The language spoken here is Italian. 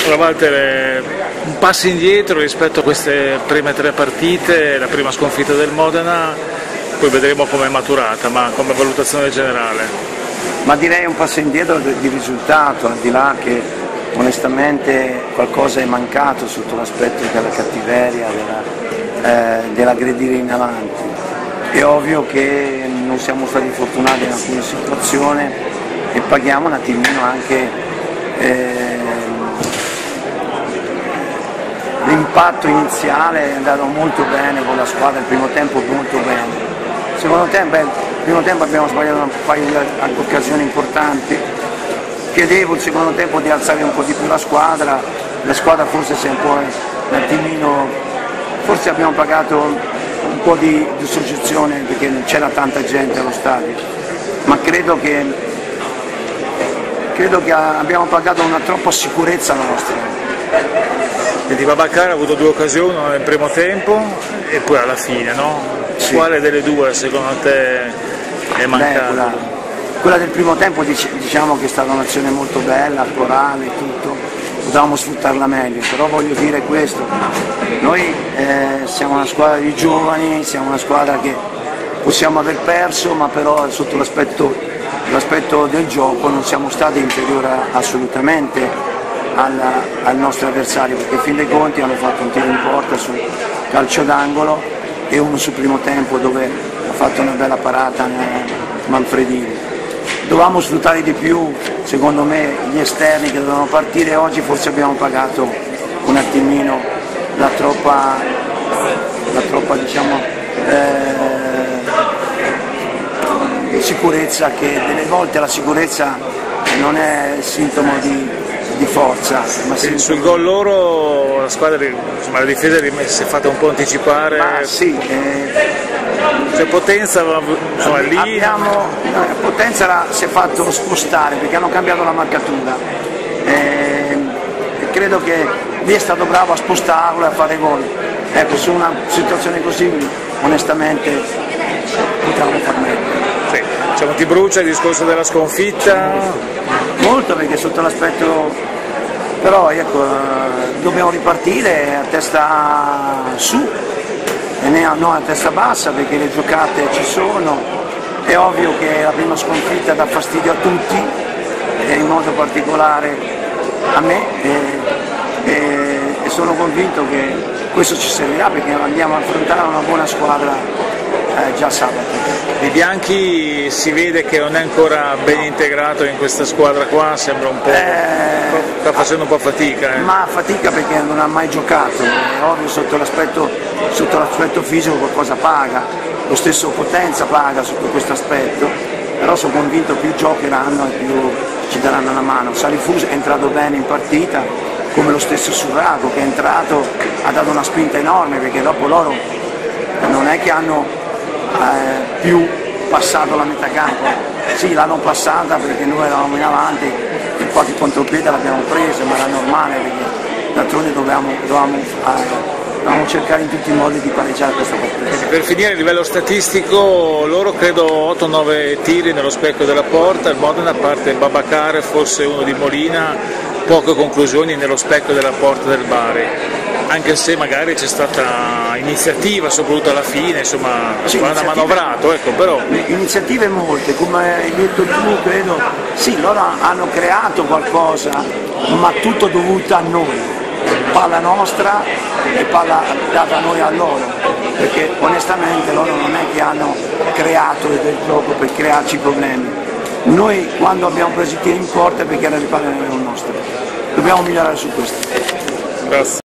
Allora Walter, un passo indietro rispetto a queste prime 3 partite, la prima sconfitta del Modena, poi vedremo come è maturata, ma come valutazione generale. Ma direi un passo indietro di risultato, al di là che onestamente qualcosa è mancato sotto l'aspetto della cattiveria, dell'aggredire in avanti. È ovvio che non siamo stati fortunati in alcune situazioni e paghiamo un attimino anche l'impatto iniziale. È andato molto bene con la squadra, il primo tempo molto bene. Il primo tempo abbiamo sbagliato un paio di occasioni importanti. Chiedevo il secondo tempo di alzare un po' di più la squadra forse si è un po' un attimino, forse abbiamo pagato un po' di soggezione perché non c'era tanta gente allo stadio, ma credo che abbiamo pagato una troppa sicurezza nostra. Quindi Babacar ha avuto 2 occasioni nel primo tempo e poi alla fine, no? Sì. Quale delle 2 secondo te è mancata? Quella del primo tempo diciamo che è stata un'azione molto bella, corale, tutto, potevamo sfruttarla meglio, però voglio dire questo, noi siamo una squadra di giovani, siamo una squadra che possiamo aver perso, ma però sotto l'aspetto del gioco non siamo stati inferiori assolutamente al nostro avversario, perché in fin dei conti hanno fatto un tiro in porta sul calcio d'angolo e uno sul primo tempo dove ha fatto una bella parata Manfredini. Dovevamo sfruttare di più, secondo me, gli esterni che dovevano partire. Oggi forse abbiamo pagato un attimino la troppa diciamo, sicurezza, che delle volte la sicurezza non è sintomo di forza. Ma sul gol loro la squadra, insomma, la difesa si è fatta un po' anticipare. Ma sì, cioè Potenza insomma, lì Potenza si è fatto spostare perché hanno cambiato la marcatura. Credo che lì è stato bravo a spostarlo e a fare gol. Ecco, su una situazione così onestamente potevamo far meglio. Sì. Diciamo, ti brucia il discorso della sconfitta? Molto, perché sotto l'aspetto, però ecco, dobbiamo ripartire a testa su e non a testa bassa, perché le giocate ci sono. È ovvio che la prima sconfitta dà fastidio a tutti e in modo particolare a me, e sono convinto che questo ci servirà, perché andiamo a affrontare una buona squadra già sabato. Di Bianchi si vede che non è ancora ben integrato in questa squadra qua, sembra un po', sta facendo un po' fatica. Ma fatica perché non ha mai giocato, è ovvio, sotto l'aspetto fisico qualcosa paga, lo stesso Potenza paga sotto questo aspetto, però sono convinto più giocheranno e più ci daranno una mano. Salifus è entrato bene in partita, come lo stesso Surrago, che è entrato, ha dato una spinta enorme, perché dopo loro non è che hanno più passato la metà campo, sì, l'hanno passata perché noi eravamo in avanti e qualche contropiede l'abbiamo preso, ma era normale, perché d'altronde dovevamo cercare in tutti i modi di pareggiare questa partita. Per finire, a livello statistico, loro credo 8-9 tiri nello specchio della porta, il Modena, a parte Babacar, forse uno di Molina, poche conclusioni nello specchio della porta del Bari, anche se magari c'è stata iniziativa, soprattutto alla fine, insomma, la squadra ha manovrato, ecco, però. Iniziative molte, come hai detto tu, credo, sì, loro hanno creato qualcosa, ma tutto dovuto a noi, palla nostra e palla data a noi a loro, perché onestamente loro non è che hanno creato del gioco per crearci problemi. Noi quando abbiamo preso i tiri in porta è perché le palle non erano nostre, dobbiamo migliorare su questo. Grazie.